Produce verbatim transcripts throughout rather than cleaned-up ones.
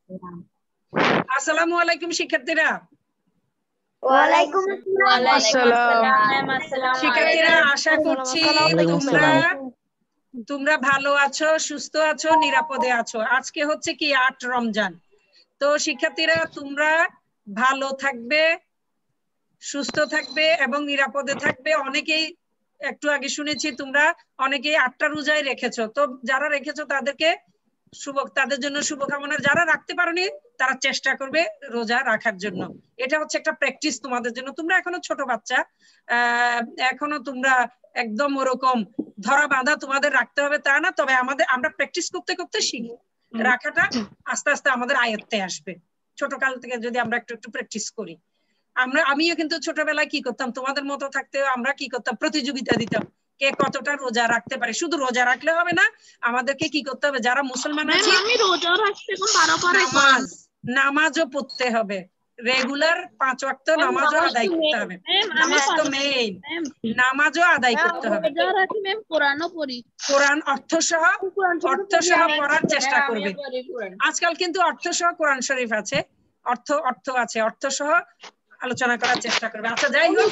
আসসালামু আলাইকুম শিক্ষার্থীরা। ওয়ালাইকুম আসসালাম। শিক্ষার্থীরা আশা করছি তোমরা তোমরা ভালো আছো, সুস্থ আছো, নিরাপদে আছো। আজকে হচ্ছে কি আট রমজান। তো শিক্ষার্থীরা তোমরা ভালো থাকবে, সুস্থ থাকবে এবং নিরাপদে থাকবে। অনেকেই একটু আগে শুনেছি তোমরা অনেকেই আটটা রোজায় রেখেছো, তো যারা রেখেছো তাদেরকে শুভ তাদের জন্য শুভকামনা। যারা রাখতে পারোনি তারা চেষ্টা করবে রোজা রাখার জন্য। এটা হচ্ছে একটা প্র্যাকটিস তোমাদের জন্য। তোমরা এখনো ছোট বাচ্চা, আহ এখনো তোমরা একদম ওরকম ধরা বাঁধা তোমাদের রাখতে হবে তা না, তবে আমাদের আমরা প্র্যাকটিস করতে করতে শিখি। রাখাটা আস্তে আস্তে আমাদের আয়ত্তে আসবে ছোটকাল থেকে যদি আমরা একটু একটু প্র্যাকটিস করি। আমরা আমিও কিন্তু ছোটবেলায় কি করতাম, তোমাদের মতো থাকতে আমরা কি করতাম, প্রতিযোগিতা দিতাম কে কতটা রোজা রাখতে পারে। শুধু রোজা রাখলে হবে না, আমাদেরকে কি করতে হবে, যারা মুসলমান আছি নামাজ নামাজও পড়তে হবে, রেগুলার পাঁচ ওয়াক্ত নামাজও আদায় করতে হবে। নামাজ তো মেইন, নামাজও আদায় করতে হবে। কোরআন অর্থ সহ অর্থ সহ পড়ার চেষ্টা করবে। আজকাল কিন্তু অর্থ সহ কোরআন শরীফ আছে, অর্থ অর্থ আছে, অর্থ সহ আলোচনা করার চেষ্টা করবে। আচ্ছা যাই হোক,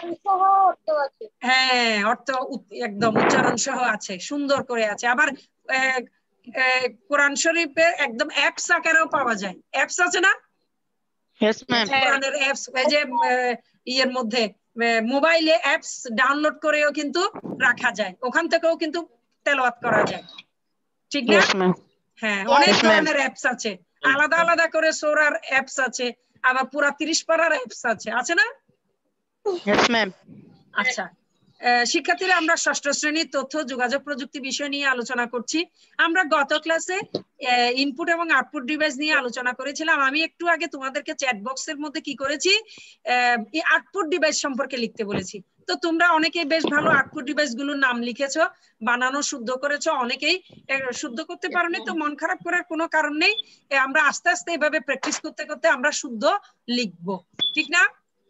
হ্যাঁ অর্থ একদম উচ্চারণ সহ আছে, সুন্দর করে আছে। আবার কোরআন শরীফে একদম অ্যাপস আকারেও পাওয়া যায়। অ্যাপস আছে না, কোরআনের অ্যাপস, এই যে ইয়ের মধ্যে মোবাইলে অ্যাপস ডাউনলোড করেও কিন্তু রাখা যায়, ওখান থেকেও কিন্তু তেলাওয়াত করা যায়, ঠিক না? হ্যাঁ, অনেক ধরনের অ্যাপস আছে, আলাদা আলাদা করে সূরার অ্যাপস আছে, আবার পুরা তিরিশ পারার অ্যাপস আছে, আছে না? আচ্ছা শিক্ষার্থীরা, আমরা ষষ্ঠ শ্রেণীর তথ্য যোগাযোগ প্রযুক্তি বিষয় নিয়ে আলোচনা করছি। আমরা গত ক্লাসে ইনপুট এবং আউটপুট ডিভাইস নিয়ে আলোচনা করেছিলাম। আমি একটু আগে তোমাদেরকে চ্যাট বক্সের মধ্যে কি করেছি, আউটপুট ডিভাইস সম্পর্কে লিখতে বলেছি। তো তোমরা অনেকেই বেশ ভালো আউটপুট ডিভাইস গুলোর নাম লিখেছো, বানানো শুদ্ধ করেছো। অনেকেই শুদ্ধ করতে পারোনি, তো মন খারাপ করার কোনো কারণ নেই। আমরা আস্তে আস্তে এভাবে প্র্যাকটিস করতে করতে আমরা শুদ্ধ লিখবো, ঠিক না?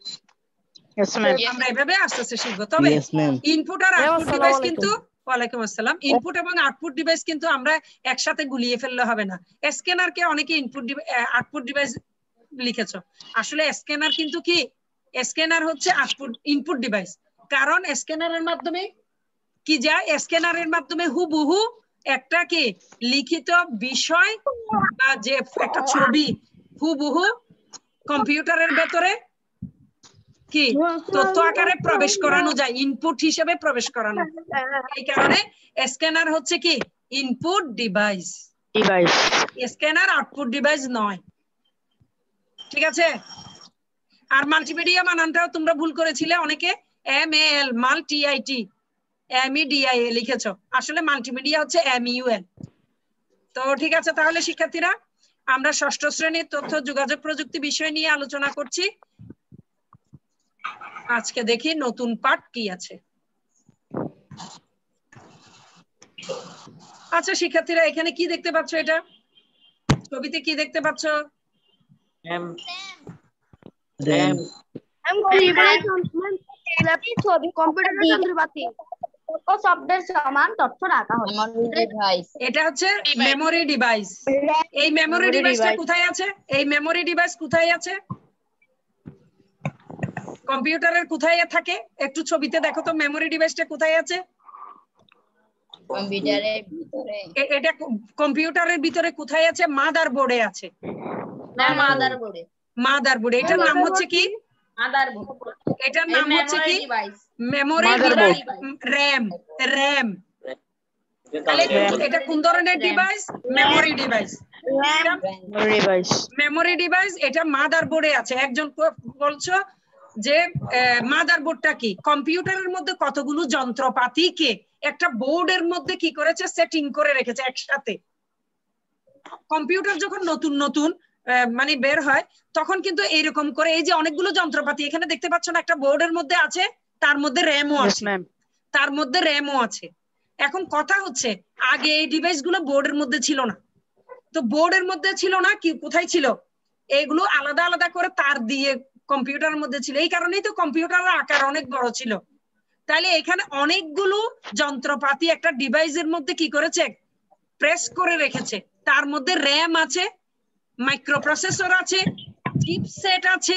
আমরা এভাবে আস্তে আস্তে শিখবো। তবে ইনপুট আর আউটপুট ডিভাইস কিন্তু, ওয়ালাইকুম আসসালাম, ইনপুট এবং আউটপুট ডিভাইস কিন্তু আমরা একসাথে গুলিয়ে ফেললে হবে না। স্ক্যানার কে অনেকে ইনপুট আউটপুট ডিভাইস লিখেছো, আসলে স্ক্যানার কিন্তু কি, স্ক্যানার হচ্ছে আউটপুট ইনপুট ডিভাইস। কারণ স্ক্যানারের মাধ্যমে কি যায়, স্ক্যানারের মাধ্যমে হুবহু একটা কি লিখিত বিষয় বা যে একটা ছবি হুবহু কম্পিউটারের ভেতরে কি তথ্য আকারে প্রবেশ করানো যায়, ইনপুট হিসেবে প্রবেশ করানো। এই কারণে স্ক্যানার হচ্ছে কি input device, device scanner output device নয়, ঠিক আছে? আর মাল্টিমিডিয়া বানানটাও তোমরা ভুল করেছিলে অনেকে, M A L multi IT M E D I A লিখেছো, আসলে মাল্টিমিডিয়া হচ্ছে এম ইউ এল। তো ঠিক আছে, তাহলে শিক্ষার্থীরা আমরা ষষ্ঠ শ্রেণীর তথ্য যোগাযোগ প্রযুক্তি বিষয় নিয়ে আলোচনা করছি। আজকে দেখি নতুন পাঠ কি আছে। আচ্ছা শিক্ষার্থীরা, এখানে কি দেখতে পাচ্ছ, এটা ছবিতে কি দেখতে পাচ্ছ? এটা হচ্ছে মেমোরি ডিভাইস। এই মেমোরি ডিভাইসটা কোথায় আছে? এই মেমোরি ডিভাইস কোথায় আছে? কম্পিউটারের কোথায় থাকে? একটু ছবিতে দেখো তো মেমোরি ডিভাইসটা কোথায় আছে। কম্পিউটারের ভিতরে। এটা কম্পিউটারের ভিতরে কোথায় আছে? মাদারবোর্ডে আছে। না, মাদারবোর্ডে। মাদারবোর্ডে। এটার নাম হচ্ছে কি? মাদারবোর্ড। এটার নাম হচ্ছে কি? Memory device, RAM, RAM. তাহলে এটা কোন ধরনের ডিভাইস? Memory device. Memory device. Memory device এটা মাদারবোর্ডে আছে। একজন বলছো যে মাদারবোর্ডটা কি? কম্পিউটারের মধ্যে কতগুলো যন্ত্রপাতিকে একটা বোর্ডের মধ্যে কি করেছে, সেটিং করে রেখেছে একসাথে। কম্পিউটার যখন নতুন নতুন মানে বের হয় তখন কিন্তু এইরকম করে, এই যে অনেকগুলো যন্ত্রপাতি এখানে দেখতে পাচ্ছ না, একটা বোর্ডের মধ্যে আছে, তার মধ্যে র্যামও আছে, তার মধ্যে র্যামও আছে। এখন কথা হচ্ছে আগে এই ডিভাইস গুলো বোর্ডের মধ্যে ছিল না, তো বোর্ডের মধ্যে ছিল না, কি কোথায় ছিল? এগুলো আলাদা আলাদা করে তার দিয়ে কম্পিউটারের মধ্যে ছিল। এই কারণেই তো কম্পিউটারের আকার অনেক বড় ছিল। তাহলে এখানে অনেকগুলো যন্ত্রপাতি একটা ডিভাইসের মধ্যে কি করেছে, প্রেস করে রেখেছে। তার মধ্যে র্যাম আছে, মাইক্রোপ্রসেসর আছে, চিপসেট আছে,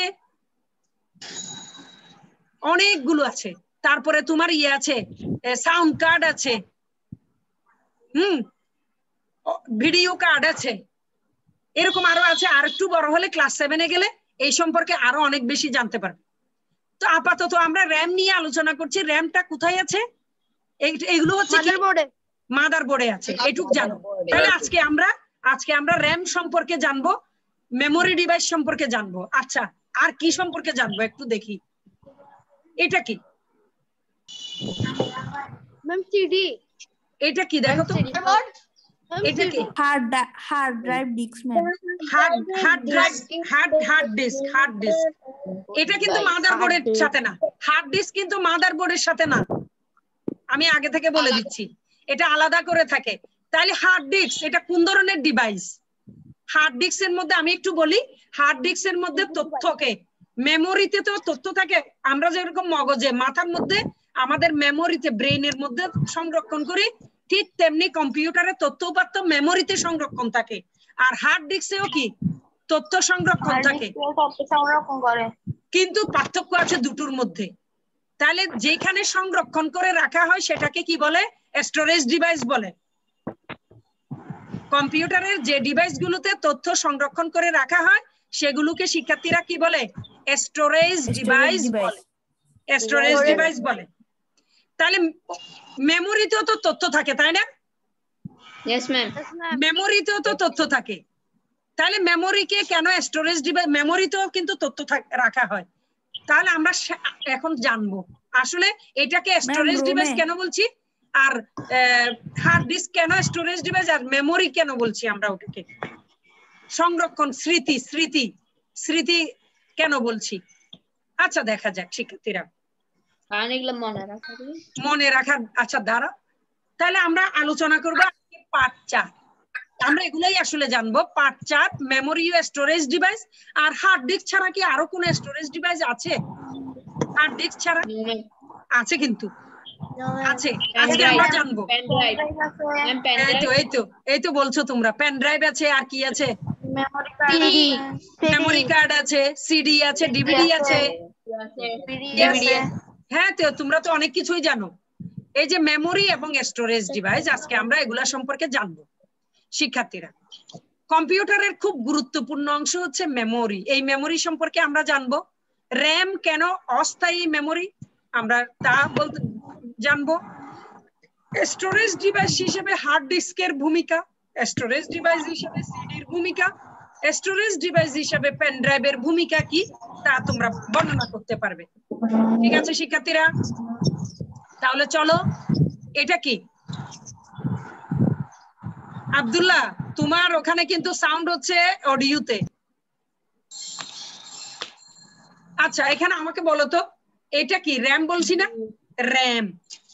অনেকগুলো আছে। তারপরে তোমার ইয়ে আছে, সাউন্ড কার্ড আছে, হুম, ভিডিও কার্ড আছে, এরকম আরো আছে। আর একটু বড় হলে ক্লাস সেভেনে গেলে এই সম্পর্কে আরো অনেক বেশি জানতে পারবে। তো আপাতত আমরা র্যাম নিয়ে আলোচনা করছি। র্যামটা কোথায় আছে? এগুলো হচ্ছে কি মাদার বোর্ডে আছে, এটুক জানো। তাহলে আজকে আমরা আজকে আমরা র্যাম সম্পর্কে জানবো, মেমোরি ডিভাইস সম্পর্কে জানবো। আচ্ছা, আর কি সম্পর্কে জানবো একটু দেখি। এটা কি ম্যাম? সিডি। এটা কি দেখো তো, এটা কি? Hard hard drive disk ma'am. Hard hard drive hard hard disk hard disk এটা কিন্তু মাদারবোর্ডের সাথে না। হার্ড ডিস্ক কিন্তু মাদারবোর্ডের সাথে না, আমি আগে থেকে বলে দিচ্ছি, এটা আলাদা করে থাকে। তাহলে হার্ড ডিস্ক এটা কোন ধরনের ডিভাইস? হার্ড ডিস্কের মধ্যে আমি একটু বলি, হার্ড ডিস্কের মধ্যে তথ্যকে, মেমোরিতে তো তথ্য থাকে, আমরা যেরকম মগজে মাথার মধ্যে আমাদের মেমোরিতে ব্রেইনের মধ্যে সংরক্ষণ করি, ঠিক তেমনি কম্পিউটারে তথ্য উপাত্ত মেমোরিতে সংরক্ষণ থাকে। আর হার্ড ডিস্কেও কি তথ্য সংরক্ষণ থাকে, সংরক্ষণ করে, কিন্তু পার্থক্য আছে দুটোর মধ্যে। তাহলে যেখানে সংরক্ষণ করে রাখা হয় সেটাকে কি বলে? স্টোরেজ ডিভাইস বলে। কম্পিউটারের যে ডিভাইস গুলোতে তথ্য সংরক্ষণ করে রাখা হয় সেগুলোকে শিক্ষার্থীরা কি বলে? স্টোরেজ ডিভাইস বলে। স্টোরেজ ডিভাইস বলে। তাহলে মেমোরিতেও তো তথ্য থাকে, তাই না? Yes ma'am. মেমোরিতেও তো তথ্য থাকে। তাহলে মেমোরিকে কেন স্টোরেজ ডিভাইস? মেমোরিতেও কিন্তু তথ্য রাখা হয়। তাহলে আমরা এখন জানবো আসলে এটাকে স্টোরেজ ডিভাইস কেন বলছি, আর হার্ড ডিস্ক কেন স্টোরেজ ডিভাইস, আর মেমোরি কেন বলছি আমরা ওটাকে সংরক্ষণ, স্মৃতি স্মৃতি স্মৃতি কেন বলছি। আচ্ছা দেখা যাক শিক্ষার্থীরা মনে রাখা মনে রাখার। আচ্ছা দাঁড়া, তাহলে আমরা আলোচনা করবো পার্ট চার। আমরা এগুলাই আসলে জানবো। পার্ট চার মেমোরি ও স্টোরেজ ডিভাইস। আর হার্ড ডিস্ক ছাড়া কি আরো কোন স্টোরেজ ডিভাইস আছে? হার্ড ডিস্ক ছাড়া আছে, কিন্তু আছে, আজকে আমরা জানবো। এই তো এই তো এই তো বলছো তোমরা, পেন ড্রাইভ আছে, আর কি আছে? মেমোরি কার্ড আছে, সিডি আছে, ডিভিডি আছে। হ্যাঁ, তো তোমরা তো অনেক কিছুই জানো। এই যে মেমোরি এবং স্টোরেজ ডিভাইস, আজকে আমরা এগুলা সম্পর্কে জানবো শিক্ষার্থীরা। কম্পিউটারের খুব গুরুত্বপূর্ণ অংশ হচ্ছে মেমোরি। এই মেমোরি সম্পর্কে আমরা জানবো। র্যাম কেন অস্থায়ী মেমোরি, আমরা তা বলতে জানবো। স্টোরেজ ডিভাইস হিসেবে হার্ড ডিস্কের ভূমিকা, স্টোরেজ ডিভাইস হিসেবে সিডির ভূমিকা, স্টোরেজ ডিভাইস হিসেবে পেন ড্রাইভের ভূমিকা কি তা তোমরা বর্ণনা করতে পারবে। ঠিক আছে শিক্ষার্থীরা? তাহলে চলো, এটা কি? আব্দুল্লাহ, তোমার ওখানে কিন্তু সাউন্ড হচ্ছে অডিওতে। আচ্ছা, এখানে আমাকে বলো তো, এটা কি? র্যাম বলছি না? র্যাম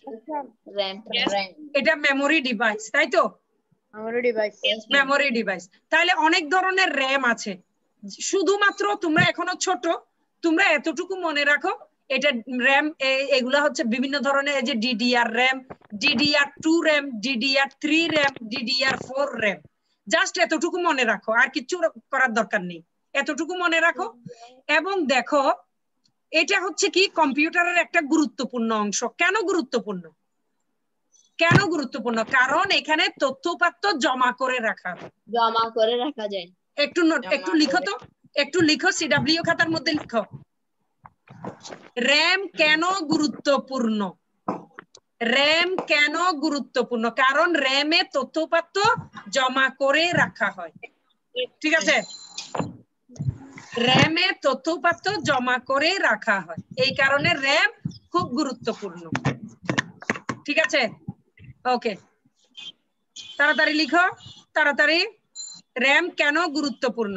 এটা মেমোরি ডিভাইস, তাই তো? Memory device memory device. তাহলে অনেক ধরনের র্যাম আছে। শুধুমাত্র তোমরা এখনো ছোট, তোমরা এতটুকু মনে রাখো, এটা র্যাম, এগুলা হচ্ছে বিভিন্ন ধরনের। এই যে DDR RAM, DDR two RAM, DDR three RAM, DDR four RAM. Just এতটুকু মনে রাখো, আর কিছু করার দরকার নেই, এতটুকু মনে রাখো। এবং দেখো, এটা হচ্ছে কি কম্পিউটারের একটা গুরুত্বপূর্ণ অংশ। কেন গুরুত্বপূর্ণ? কেন গুরুত্বপূর্ণ? কারণ এখানে তথ্যপাত্র জমা করে রাখা জমা করে রাখা যায়। একটু একটু লিখো তো, একটু লিখো, সিডাব্লিউ খাতার মধ্যে লিখো, র্যাম কেন গুরুত্বপূর্ণ। র্যাম কেন গুরুত্বপূর্ণ? কারণ র্যামে তথ্যপাত্র জমা করে রাখা হয়। ঠিক আছে? র্যামে তথ্যপাত্র জমা করে রাখা হয়, এই কারণে র্যাম খুব গুরুত্বপূর্ণ। ঠিক আছে? ওকে, তাড়াতাড়ি লিখো, তাড়াতাড়ি। র্যাম কেন গুরুত্বপূর্ণ?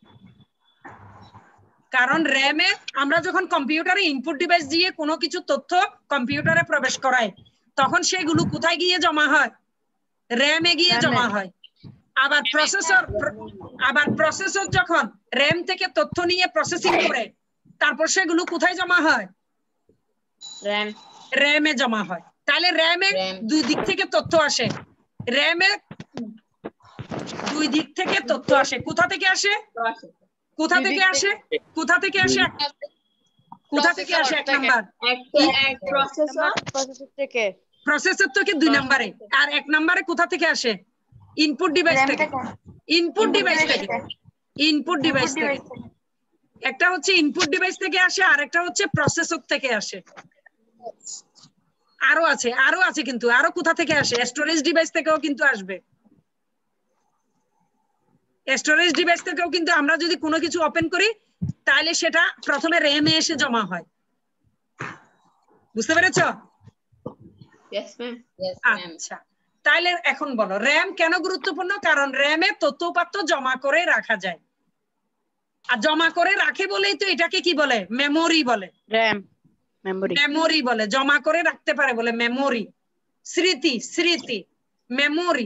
কারণ র্যামে আমরা যখন কম্পিউটারে ইনপুট ডিভাইস দিয়ে কোনো কিছু তথ্য কম্পিউটারে প্রবেশ করাই, তখন সেগুলো কোথায় গিয়ে জমা হয়? র্যামে গিয়ে জমা হয়। আবার প্রসেসর আবার প্রসেসর যখন র্যাম থেকে তথ্য নিয়ে প্রসেসিং করে, তারপর সেগুলো কোথায় জমা হয়? র্যাম র্যামে জমা হয়। তাহলে র্যামে দুই দিক থেকে তথ্য আসে। র্যামে দুই দিক থেকে তথ্য আসে। কোথা থেকে আসে? কোথা থেকে আসে? কোথা থেকে আসে? কোথা থেকে আসে? এক নাম্বার প্রসেসর থেকে। প্রসেসর থেকে দুই নম্বরে। আর এক নম্বরে কোথা থেকে আসে? ইনপুট ডিভাইস থেকে। ইনপুট ডিভাইস থেকে। ইনপুট ডিভাইস থেকে। একটা হচ্ছে ইনপুট ডিভাইস থেকে আসে, আর একটা হচ্ছে প্রসেসর থেকে আসে। আরো আছে, আরো আছে কিন্তু। আরো কোথা থেকে আসে? স্টোরেজ ডিভাইস থেকেও কিন্তু আসবে। স্টোরেজ ডিভাইস থেকেও কিন্তু আমরা যদি কোনো কিছু ওপেন করি তাহলে সেটা প্রথমে র্যামে এসে জমা হয়। বুঝতে পেরেছো? আচ্ছা, তাহলে এখন বলো র্যাম কেন গুরুত্বপূর্ণ? কারণ র্যামে তথ্য-উপাত্ত জমা করে রাখা যায়। আর জমা করে রাখে বলেই তো এটাকে কি বলে? মেমোরি বলে। RAM memory. মেমোরি বলে, জমা করে রাখতে পারে বলে মেমোরি। স্মৃতি, স্মৃতি, মেমোরি।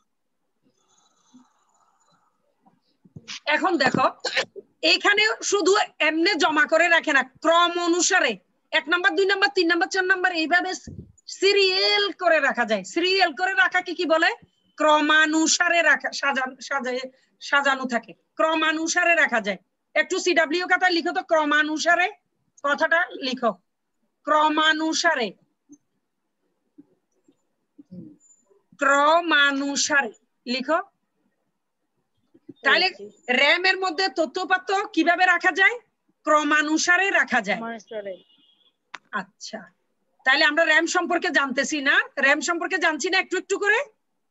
এখন দেখো এখানে শুধু এমনি জমা করে রাখে না, ক্রম অনুসারে এক নাম্বার, দুই নাম্বার, তিন নাম্বার, চার নাম্বার এইভাবে সিরিয়াল করে রাখা যায়। সিরিয়াল করে রাখাকে কি বলে? ক্রমানুসারে রাখা, সাজানো সাজায় সাজানো থাকে, ক্রমানুসারে রাখা যায়। একটু সিডব্লিউ খাতায় লিখো তো, ক্রমানুসারে কথাটা লিখো, ক্রমানুসারে, ক্রমানুসারে লিখো। তাহলে র্যামের মধ্যে তথ্য-উপাত্ত কিভাবে রাখা যায়? ক্রমানুসারে রাখা যায়। আচ্ছা, তাহলে আমরা র্যাম সম্পর্কে জানতেছি না? র্যাম সম্পর্কে জানছি না একটু একটু করে?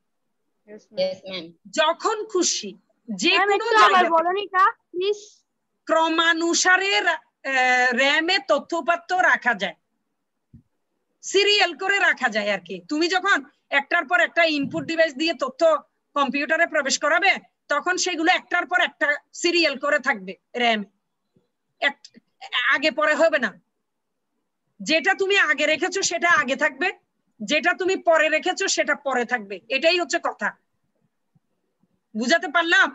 যখন খুশি যে কোনো জায়গায় ক্রমানুসারে র্যামে তথ্য-উপাত্ত রাখা যায়, সিরিয়াল করে রাখা যায় আর কি। তুমি যখন একটার পর একটা ইনপুট ডিভাইস দিয়ে তথ্য কম্পিউটারে প্রবেশ করাবে তখন সেগুলো একটার পর একটা সিরিয়াল করে থাকবে র্যাম, আগে পরে হবে না। যেটা তুমি আগে রেখেছো সেটা আগে থাকবে, যেটা তুমি পরে রেখেছো সেটা পরে থাকবে। এটাই হচ্ছে কথা। বুঝাতে পারলাম?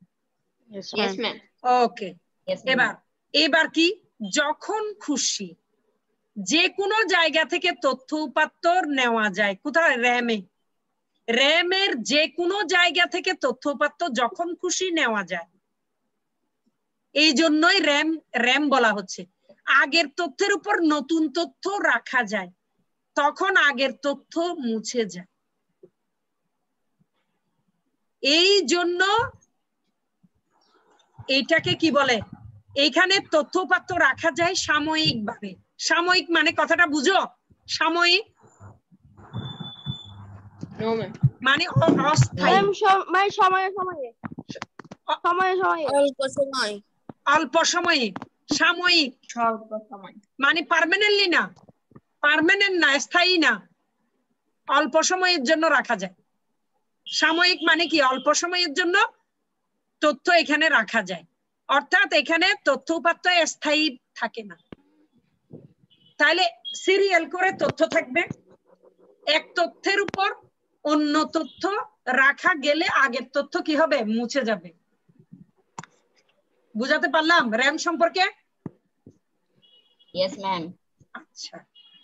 ওকে, এবার এবার কি? যখন খুশি যে কোনো জায়গা থেকে তথ্য উপাত্ত নেওয়া যায়। কোথায়? র্যামে। র্যামের যে কোনো জায়গা থেকে তথ্য উপাত্ত যখন খুশি নেওয়া যায়, এই জন্যই র্যাম র্যাম বলা হচ্ছে। আগের তথ্যের উপর নতুন তথ্য রাখা যায়, তখন আগের তথ্য মুছে যায়। এই জন্য এইটাকে কি বলে? এইখানে তথ্য উপাত্ত রাখা যায় সাময়িক ভাবে। সাময়িক মানে কথাটা বুঝো? সাময়িক মানে অস্থায়ী, মানে সময়ে সময়ে সময়ে সময়ে অল্প সময়, অল্প সময়ে, সাময়িক, স্বল্প সময় মানে পার্মানেন্টলি না, পার্মানেন্ট না, স্থায়ী না, অল্প সময়ের জন্য রাখা যায়। সাময়িক মানে কি? অল্প সময়ের জন্য তথ্য এখানে রাখা যায়, অর্থাৎ এখানে তথ্য উপাত্ত স্থায়ী থাকে না। তাহলে সিরিয়াল করে তথ্য থাকবে, এক তথ্যের উপর অন্য তথ্য রাখা গেলে আগের তথ্য কি হবে? মুছে যাবে। বুঝাতে পারলাম র্যাম সম্পর্কে? Yes ma'am. আচ্ছা,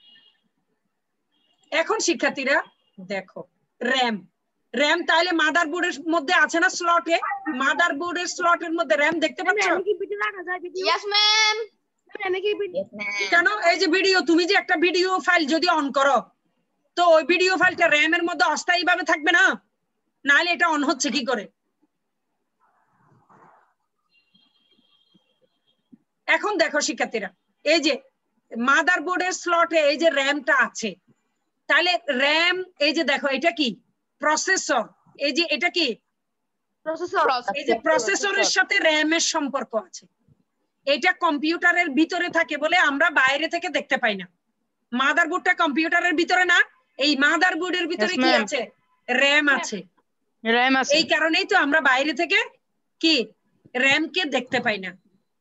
এখন শিক্ষার্থীরা দেখো র্যাম র্যাম তাহলে মাদার বোর্ডের মধ্যে আছে না স্লটে? মাদার বোর্ডের স্লটের মধ্যে র্যাম দেখতে পাচ্ছ? Yes ma'am. কেন? এই যে ভিডিও, তুমি যে একটা ভিডিও ফাইল যদি অন করো তো ওই ভিডিও ফাইলটা র্যামের মধ্যে অস্থায়ী ভাবে থাকবে না? নাহলে এটা অন হচ্ছে কি করে? এখন দেখো শিক্ষার্থীরা, এই যে মাদার বোর্ডের স্লটে এই যে র্যামটা আছে, তাহলে র্যাম এই যে দেখো এটা কি? প্রসেসর। এই যে এটা কি? প্রসেসর। এই যে প্রসেসরের সাথে র্যামের সম্পর্ক আছে। এটা কম্পিউটারের ভিতরে থাকে বলে আমরা বাইরে থেকে দেখতে পাই না। মাদার বোর্ডটা কম্পিউটারের ভিতরে না, এই মাদার বোর্ডের ভিতরে কি আছে? র্যাম আছে। র্যাম আছে। এই কারণেই তো আমরা বাইরে থেকে কি র্যামকে দেখতে পাই না।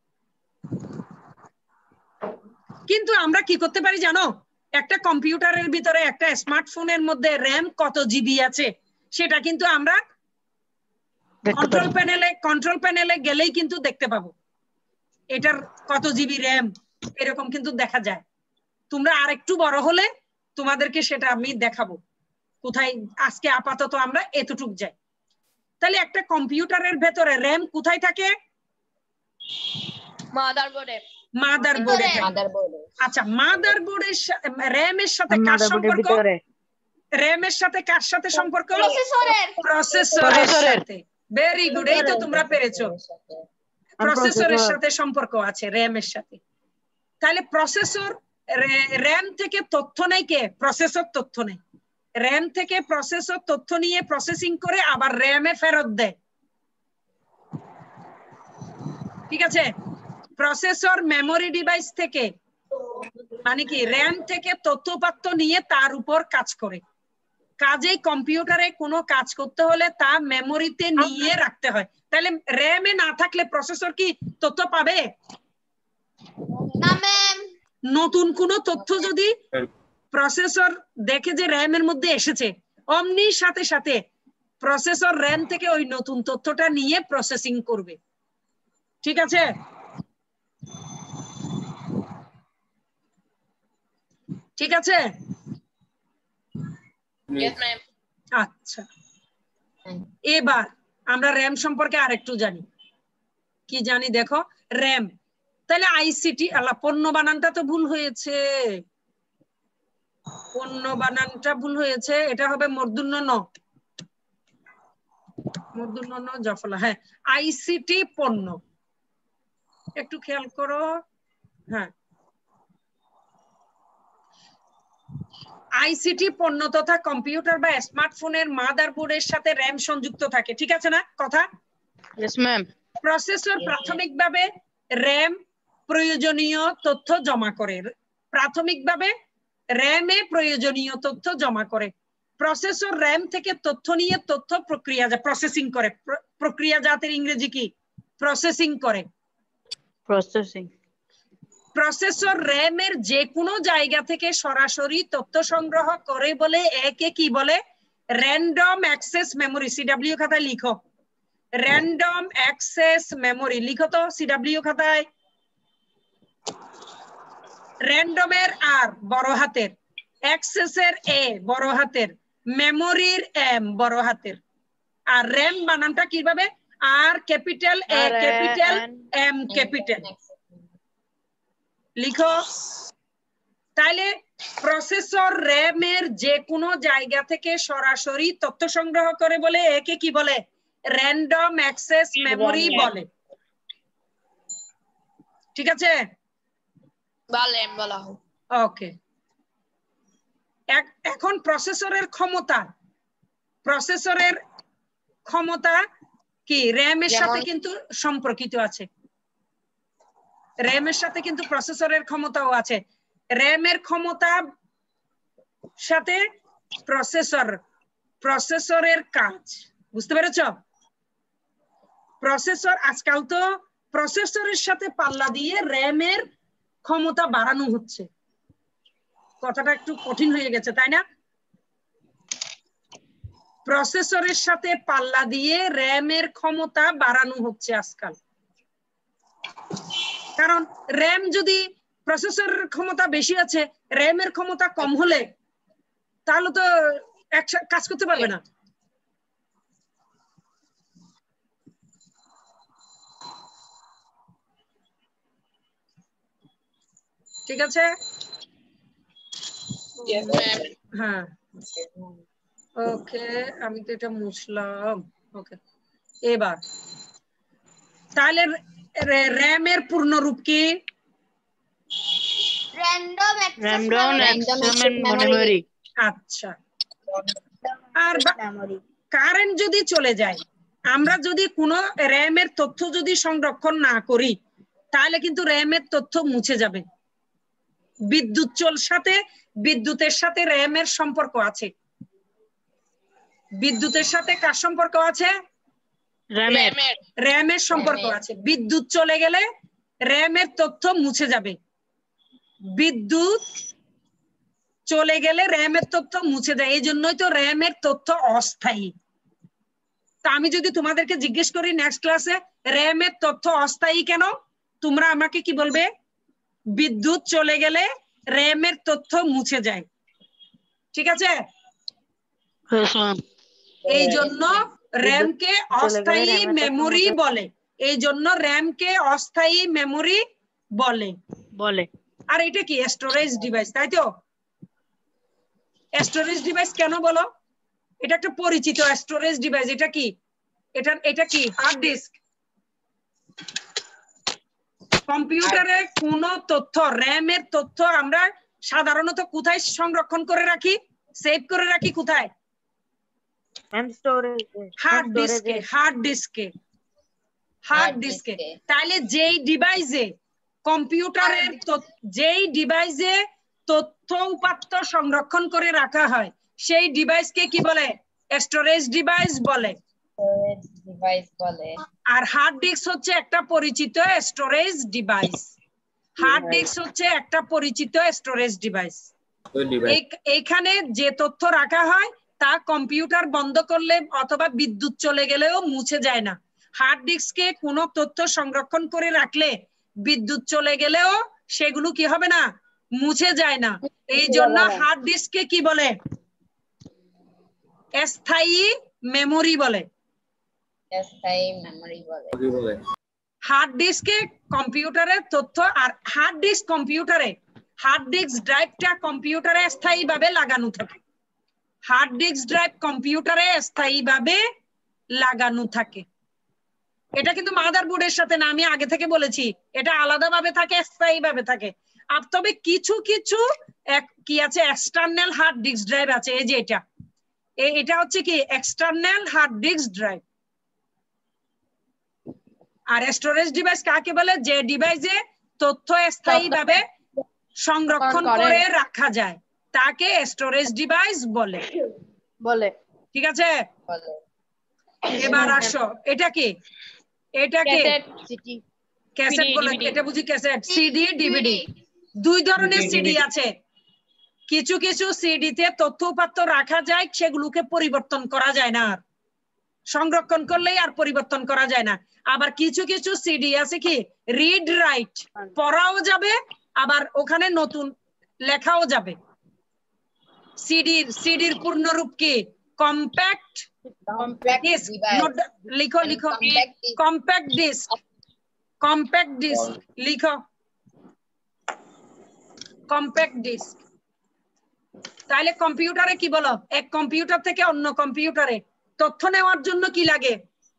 কিন্তু আমরা কি করতে পারি জানো? একটা কম্পিউটারের ভিতরে, একটা স্মার্টফোনের মধ্যে র্যাম কত জিবি আছে সেটা কিন্তু আমরা কন্ট্রোল প্যানেলে কন্ট্রোল প্যানেলে গেলেই কিন্তু দেখতে পাবো এটার কত জিবি র্যাম, এরকম কিন্তু দেখা যায়। তোমরা আরেকটু বড় হলে তোমাদেরকে সেটা আমি দেখাবো কোথায়। আজকে আপাতত আমরা এতটুক যাই। তাহলে একটা কম্পিউটারের ভেতরে র্যাম কোথায় থাকে? মাদারবোর্ডে। মাদারবোর্ডে থাকে। আচ্ছা, মাদারবোর্ডের র্যামের সাথে কার সম্পর্ক? র্যামের সাথে কার সাথে সম্পর্ক? প্রসেসরের। প্রসেসরের সাথে। ভেরি গুড, এই তো তোমরা পেরেছো। প্রসেসরের সাথে সম্পর্ক আছে র্যামের সাথে। তাহলে প্রসেসর, র্যাম থেকে তথ্য নেই কে? প্রসেসর তথ্য নেই। র্যাম থেকে প্রসেসর তথ্য নিয়ে প্রসেসিং করে আবার র্যামে ফেরত দেয়। ঠিক আছে? প্রসেসর মেমোরি ডিভাইস থেকে, মানে কি র্যাম থেকে তথ্যপাত্র নিয়ে তার উপর কাজ করে। কাজেই কম্পিউটারে কোনো কাজ করতে হলে তা মেমোরিতে নিয়ে রাখতে হয়। তাহলে র্যামে না থাকলে প্রসেসর কি তথ্য পাবে? না ম্যাম। নতুন কোন তথ্য যদি প্রসেসর দেখে যে র্যামের মধ্যে এসেছে, অমনি সাথে সাথে প্রসেসর র্যাম থেকে ওই নতুন তথ্যটা নিয়ে প্রসেসিং করবে। ঠিক আছে? ঠিক আছে? আচ্ছা, এবার আমরা র্যাম সম্পর্কে আরেকটু জানি। কি জানি দেখো, র্যাম। তাহলে আইসিটি, আল্লাহ পণ্য বানানটা তো ভুল হয়েছে, পণ্য বানানটা ভুল হয়েছে। এটা হবে মূর্ধন্য ন, মূর্ধন্য ন জফলা। হ্যাঁ, আইসিটি পণ্য, একটু খেয়াল করো। হ্যাঁ, আইসিটি পণ্য তথা কম্পিউটার বা স্মার্টফোনের মাদারবোর্ডের সাথে র্যাম সংযুক্ত থাকে। ঠিক আছে না কথা? Yes ma'am. প্রসেসর প্রাথমিকভাবে র্যাম প্রয়োজনীয় তথ্য জমা করে। প্রাথমিকভাবে র্যামে প্রয়োজনীয় তথ্য জমা করে। প্রসেসর র্যাম থেকে তথ্য নিয়ে তথ্য প্রক্রিয়াজাত, প্রসেসিং করে। প্রক্রিয়াজাতের ইংরেজি কি? প্রসেসিং করে। প্রসেসিং। প্রসেসর র্যামের যে কোনো জায়গা থেকে সরাসরি তথ্য সংগ্রহ করে বলে একে কি বলে? Random access memory. সিডব্লিউ খাতায় লিখো, র্যান্ডম অ্যাক্সেস মেমোরি। লিখো তো সিডব্লিউ খাতায়। র্যান্ডমের আর বড় হাতের, অ্যাক্সেসের এ বড় হাতের, মেমোরির এম বড় হাতের। আর র্যাম বানানটা কিভাবে? R capital, A capital, M capital. লিখো। তাহলে প্রসেসর র্যামের যে কোনো জায়গা থেকে সরাসরি তথ্য সংগ্রহ করে বলে একে কি বলে? র্যান্ডম অ্যাক্সেস মেমোরি বলে। ঠিক আছে? বলেন, বলা হোক। ওকে, এখন প্রসেসরের ক্ষমতা, প্রসেসরের ক্ষমতা কি র্যামের সাথে কিন্তু সম্পর্কিত আছে। র্যামের সাথে কিন্তু প্রসেসরের ক্ষমতাও আছে। র্যামের ক্ষমতা সাথে প্রসেসর, প্রসেসরের কাজ। বুঝতে পেরেছ? প্রসেসর, আজকাল তো প্রসেসরের সাথে পাল্লা দিয়ে র্যামের ক্ষমতা বাড়ানো হচ্ছে। কথাটা একটু কঠিন হয়ে গেছে, তাই না? প্রসেসরের সাথে পাল্লা দিয়ে র্যামের ক্ষমতা বাড়ানো হচ্ছে আজকাল। কারণ র্যাম যদি, প্রসেসরের ক্ষমতা বেশি আছে, র্যামের ক্ষমতা কম হলে তাহলে তো একসাথে কাজ করতে পারবে না। ঠিক আছে? হ্যাঁ, ওকে, আমি তো এটা মুছলাম। ওকে, এবার তাহলে র্যামের পূর্ণ রূপ কি? Random access memory. আচ্ছা, আর কারেন্ট যদি চলে যায়, আমরা যদি কোনো র্যামের তথ্য যদি সংরক্ষণ না করি তাহলে কিন্তু র্যামের তথ্য মুছে যাবে। বিদ্যুৎ চল সাথে, বিদ্যুতের সাথে র্যামের সম্পর্ক আছে। বিদ্যুতের সাথে কার সম্পর্ক আছে? র্যামের। র্যামের সম্পর্ক আছে। বিদ্যুৎ চলে গেলে র্যামের তথ্য মুছে যাবে। বিদ্যুৎ চলে গেলে র্যামের তথ্য মুছে যায়। এই জন্যই তো র্যামের তথ্য অস্থায়ী। তা আমি যদি তোমাদেরকে জিজ্ঞেস করি নেক্সট ক্লাসে র্যামের তথ্য অস্থায়ী কেন, তোমরা আমাকে কি বলবে? বিদ্যুৎ চলে গেলে র্যামের তথ্য মুছে যায়। ঠিক আছে? এই জন্য র্যাম কে অস্থায়ী মেমোরি বলে, এই জন্য র্যাম কে অস্থায়ী মেমোরি বলে বলে আর এটা কি স্টোরেজ ডিভাইস, তাই তো? স্টোরেজ ডিভাইস কেন বলো? এটা একটা পরিচিত স্টোরেজ ডিভাইস। এটা কি? এটা এটা কি হার্ড ডিস্ক। কম্পিউটারে কোন তথ্য, র্যাম এর তথ্য আমরা সাধারণত কোথায় সংরক্ষণ করে রাখি, সেভ করে রাখি? কোথায়? হার্ড ডিস্কে। হার্ড ডিস্কে হার্ড ডিস্কে তাহলে যেই ডিভাইসে কম্পিউটারের যেই ডিভাইসে তথ্য উপাত্ত সংরক্ষণ করে রাখা হয় সেই ডিভাইসকে কি বলে? স্টোরেজ ডিভাইস বলে। ডিভাইস বলে। আর হার্ড ডিস্ক হচ্ছে একটা পরিচিত স্টোরেজ ডিভাইস। হার্ড ডিস্ক হচ্ছে একটা পরিচিত স্টোরেজ ডিভাইস। এইখানে যে তথ্য রাখা হয় তা কম্পিউটার বন্ধ করলে অথবা বিদ্যুৎ চলে গেলেও মুছে যায় না। হার্ড ডিস্কে কোনো তথ্য সংরক্ষণ করে রাখলে বিদ্যুৎ চলে গেলেও সেগুলো কি হবে না? মুছে যায় না। এই জন্য হার্ড ডিস্ককে কি বলে? স্থায়ী মেমোরি বলে। স্থায়ী মেমোরি বলে। হার্ড ডিস্কে কম্পিউটারের তথ্য, আর হার্ড ডিস্ক কম্পিউটারে, হার্ড ডিস্ক ড্রাইভটা কম্পিউটারে স্থায়ীভাবে লাগানো থাকে। হার্ড ডিস্ক ড্রাইভ কম্পিউটারে স্থায়ীভাবে লাগানো থাকে। এটা কিন্তু মাদারবোর্ডের সাথে না, আমি আগে থেকে বলেছি, এটা আলাদাভাবে থাকে, স্থায়ীভাবে থাকে। আর তবে কিছু কিছু কি আছে, এক্সটার্নাল হার্ড ডিস্ক ড্রাইভ আছে। এই যে এটা, এটা হচ্ছে কি এক্সটার্নাল হার্ড ডিস্ক ড্রাইভ। আর স্টোরেজ ডিভাইস কাকে বলে? যে ডিভাইসে তথ্য স্থায়ীভাবে সংরক্ষণ করে রাখা যায় তাকে স্টোরেজ ডিভাইস বলে বলে ঠিক আছে? এবার আসো, এটা কি? এটা কি ক্যাসেট বলে। এটা বুঝি ক্যাসেট। সিডি, ডিভিডি, দুই ধরনের সিডি আছে। কিছু কিছু সিডিতে তথ্য উপাত্ত রাখা যায়, সেগুলোকে পরিবর্তন করা যায় না, আর সংরক্ষণ করলেই আর পরিবর্তন করা যায় না। আবার কিছু কিছু সিডি আছে কি রিড রাইট, পড়াও যাবে আবার ওখানে নতুন লেখাও যাবে। সিডির সিডির পূর্ণরূপ কি? Compact disc. লিখো লিখো, কম্প্যাক্ট ডিস্ক। কম্প্যাক্ট ডিস্ক লিখো, কম্প্যাক্ট ডিস্ক। তাহলে কম্পিউটারে কি বলো? এক কম্পিউটার থেকে অন্য কম্পিউটারে তথ্য নেওয়ার জন্য কি লাগে?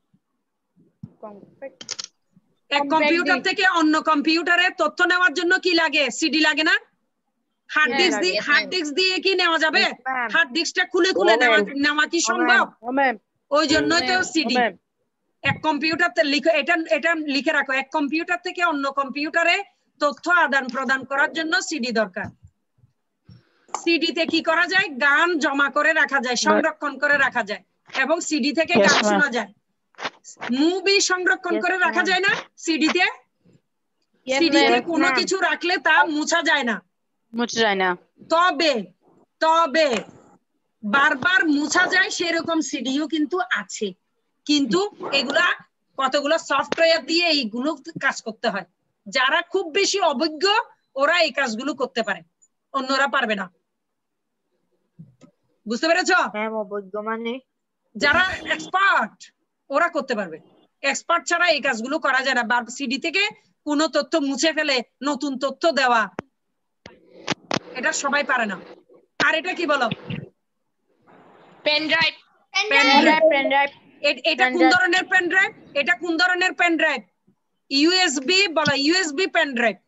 এক কম্পিউটার থেকে অন্য কম্পিউটারে তথ্য নেওয়ার জন্য কি লাগে? সিডি লাগে না? হার্ড ডিস্ক দিয়ে, হার্ড ডিস্ক দিয়ে কি নেওয়া যাবে? হার্ড ডিস্কটা খুলে খুলে নেওয়া নেওয়া কি সম্ভব? ওই জন্যই তো সিডি। এক কম্পিউটারতে লিখো, এটা এটা লিখে রাখো, এক কম্পিউটার থেকে অন্য কম্পিউটারে তথ্য আদান প্রদান করার জন্য সিডি দরকার। সিডিতে কি করা যায়? গান জমা করে রাখা যায়, সংরক্ষণ করে রাখা যায়, এবং সিডি থেকে গান শোনা যায়। মুভি সংরক্ষণ করে রাখা যায় না সিডিতে? সিডিতে কোনো কিছু রাখলে তা মুছা যায় না, মুছে যায় না। তবে তবে বারবার মুছা যায় সেরকম সিডিও কিন্তু আছে। কিন্তু এগুলা কতগুলো সফটওয়্যার দিয়ে এইগুলো কাজ করতে হয়। যারা খুব বেশি অভিজ্ঞ ওরা এই কাজগুলো করতে পারে, অন্যরা পারবে না। বুঝতে পেরেছো? হ্যাঁ, অভিজ্ঞ মানে যারা এক্সপার্ট ওরা করতে পারবে, এক্সপার্ট ছাড়া এই কাজগুলো করা যায় না। বা সিডি থেকে কোনো তথ্য মুছে ফেলে নতুন তথ্য দেওয়া, এটা সবাই পারে না। আর এটা কি বলো? Pen drive. Pen drive. Pen drive. এটা কোন ধরনের পেন ড্রাইভ? এটা কোন ধরনের পেন ড্রাইভ? ইউএসবি বলা, USB pen drive.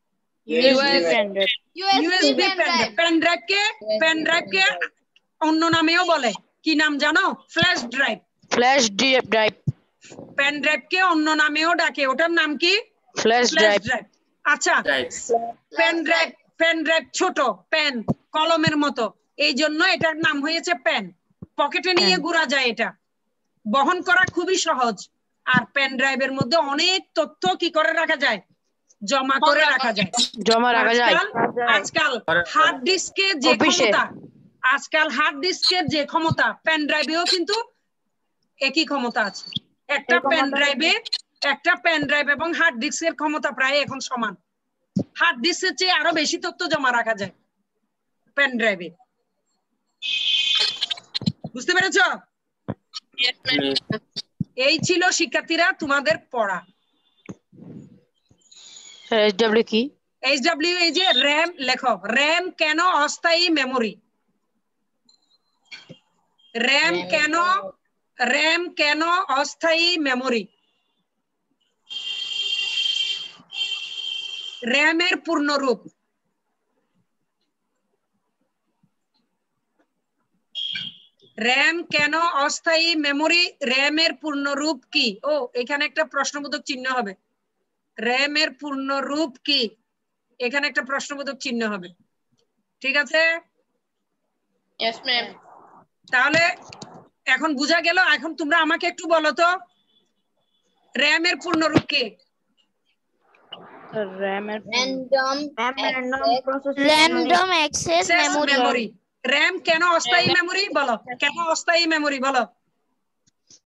USB pen drive কে পেন ড্রাইভ কে অন্য নামেও বলে, কি নাম জানো? Flash drive. Flash drive. Pen drive কে অন্য নামেও ডাকে, ওটার নাম কি? Flash drive. আচ্ছা, পেন ড্রাইভ, পেন ড্রাইভ ছোট, পেন কলমের মতো, এই জন্য এটার নাম হয়েছে পেন। পকেটে নিয়ে ঘোরা যায়, এটা বহন করা খুবই সহজ। আর পেন ড্রাইভের মধ্যে অনেক তথ্য কি করে রাখা যায়? জমা করে রাখা যায়, জমা রাখা যায়। আজকাল হার্ড ডিস্কে যে ক্ষমতা, আজকাল হার্ড ডিস্কের যে ক্ষমতা পেন ড্রাইভেও কিন্তু একই ক্ষমতা আছে। একটা পেন ড্রাইভে একটা পেন ড্রাইভ এবং হার্ড ডিস্কের ক্ষমতা প্রায় এখন সমান। হার্ড ডিস্কের চেয়ে আরো বেশি তথ্য জমা রাখা যায় পেন ড্রাইভে। বুঝতে পেরেছো? এই ছিল শিক্ষার্থীরা তোমাদের পড়া। এসডব্লিউ কি? এইচডব্লিউ এই যে র্যাম লেখো। র্যাম কেন অস্থায়ী মেমোরি? র্যাম কেন র্যাম কেন অস্থায়ী মেমোরি? র্যামের পূর্ণরূপ। র্যাম কেন অস্থায়ী মেমোরি? র্যামের পূর্ণরূপ কি? ও এখানে একটা প্রশ্নবোধক চিহ্ন হবে। র্যামের পূর্ণরূপ কি? এখানে একটা প্রশ্নবোধক চিহ্ন হবে। ঠিক আছে? Yes ma'am. তাহলে এখন বুঝা গেল। এখন তোমরা আমাকে একটু বলো তো র্যামের পূর্ণরূপ কি? র্যামের random random access memory memory. RAM কেন অস্থায়ী মেমোরি? বলো কেন অস্থায়ী মেমোরি বলো।